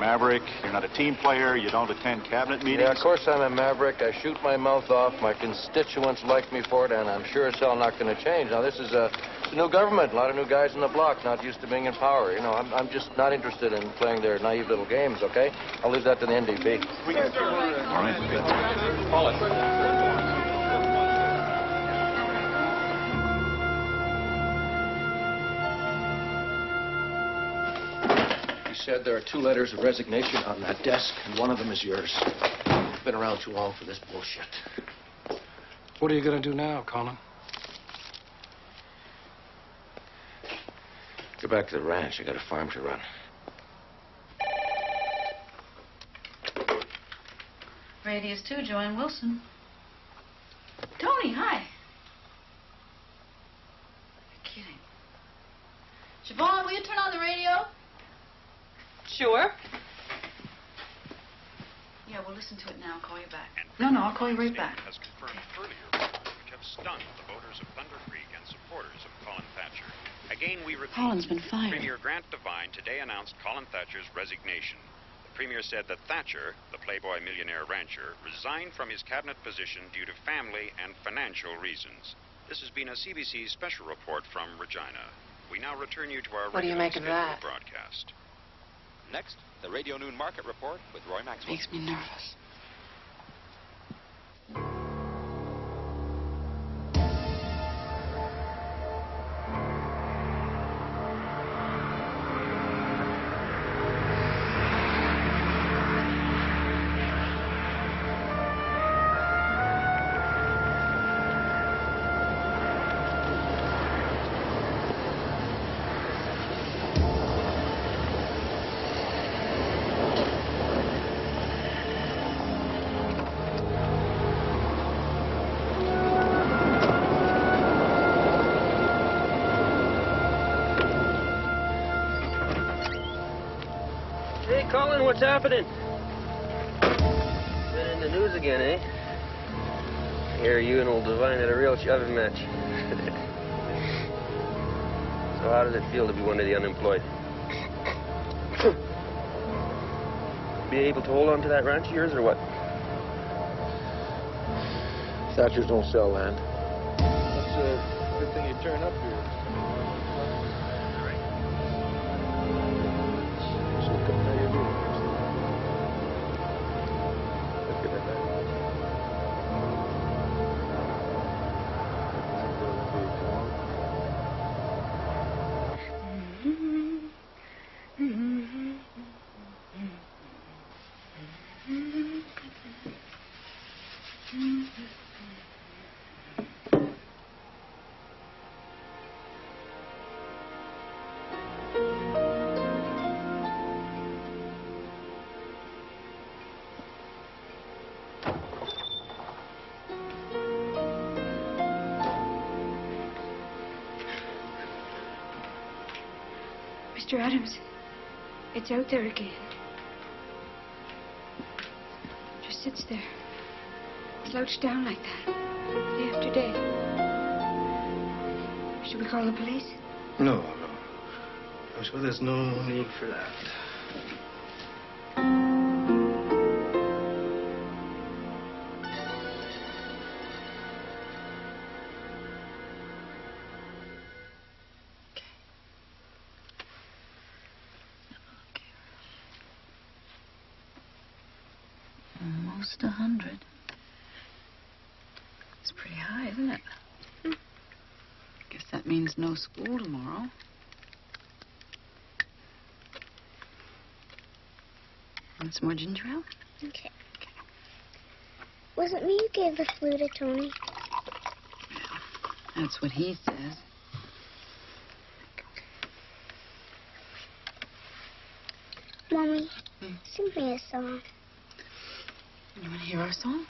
maverick. You're not a team player. You don't attend cabinet meetings. Yeah, of course I'm a maverick. I shoot my mouth off. My constituents like me for it, and I'm sure as hell not going to change. Now, this is a new government. A lot of new guys on the block, not used to being in power. You know, I'm just not interested in playing their naive little games, okay? I'll leave that to the NDP. We can start. All right. He said there are 2 letters of resignation on that desk, and one of them is yours. I've been around too long for this bullshit. What are you going to do now, Colin? Go back to the ranch. I got a farm to run. Radius 2, JoAnn Wilson. Tony, hi. You're kidding. Siobhan, will you turn on the radio? Sure. Yeah, we'll listen to it now. I'll call you back. No, I'll call you right back. Has confirmed earlier reports which have stunned the voters of Thunder Creek and supporters of Colin Thatcher. Again, we repeat. Colin's been fired. Premier Grant Devine today announced Colin Thatcher's resignation. The Premier said that Thatcher, the Playboy millionaire rancher, resigned from his cabinet position due to family and financial reasons. This has been a CBC special report from Regina. We now return you to our What do you make of that? broadcast. Next, the Radio Noon Market Report with Roy Maxwell. Makes me nervous. Hey, Colin, what's happening? Been in the news again, eh? I hear you and old Devine had a real shoving match. So how does it feel to be one of the unemployed? Be able to hold on to that ranch of yours or what? Thatchers don't sell land. That's a good thing you turn up here. So come now you're doing this. Look at that. Mr. Adams, it's out there again. Just sits there, slouched down like that, day after day. Should we call the police? No. I'm sure there's no need for that. Almost 100. It's pretty high, isn't it? Guess that means no school tomorrow. Want some more ginger ale? Okay. Wasn't me who gave the flu to Tony? That's what he says. Mommy, sing me a song. You want to hear our song?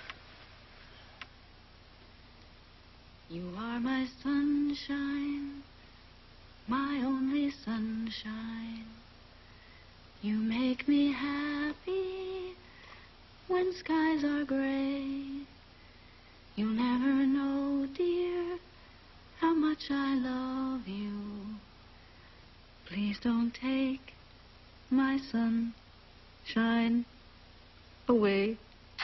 You are my sunshine, my only sunshine. You make me happy when skies are gray. You'll never know, dear, how much I love you. Please don't take my sunshine shine away.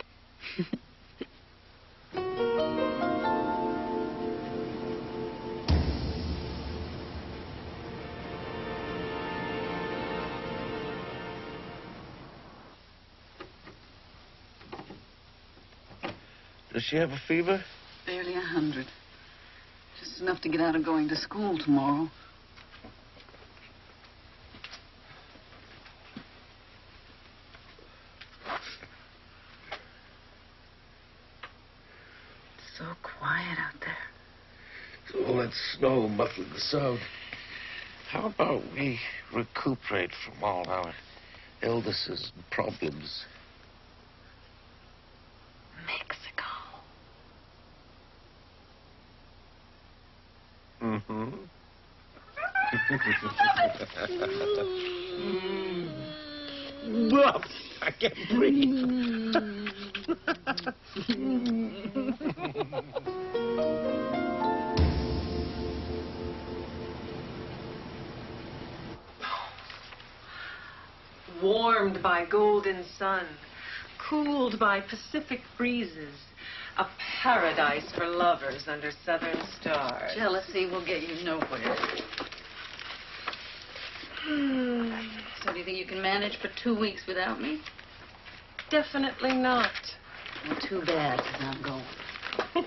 Does she have a fever? Barely 100. Just enough to get out of going to school tomorrow. It's so quiet out there. All that snow muffling the sound. How about we recuperate from all our illnesses and problems? Mexico. Mm-hmm. I can't breathe. Warmed by golden sun, cooled by Pacific breezes, a paradise for lovers under southern stars. Jealousy will get you nowhere. So do you think you can manage for 2 weeks without me? Definitely not. Well, too bad, 'cause I'm going.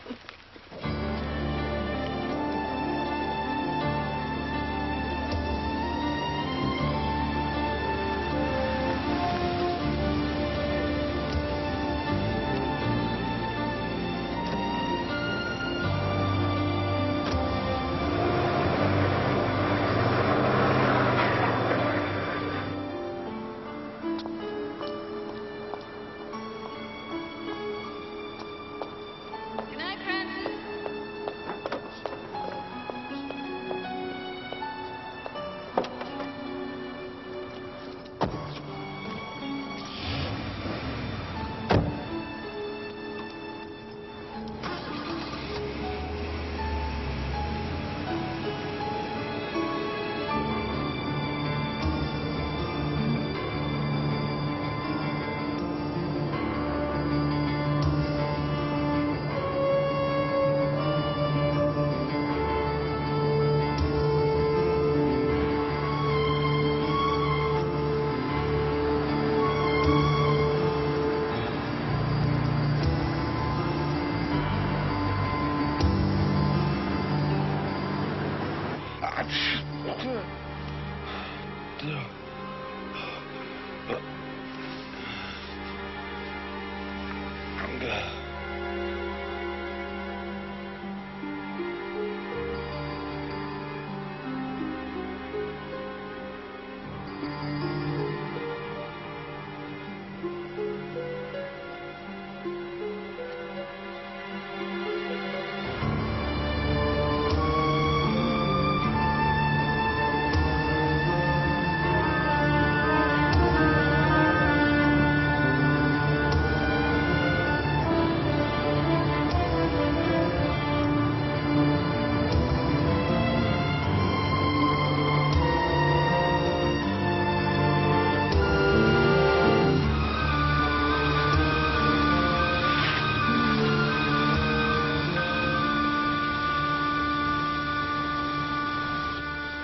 Good night, Francis.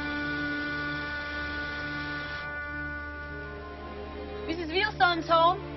Mrs. Wilson's home.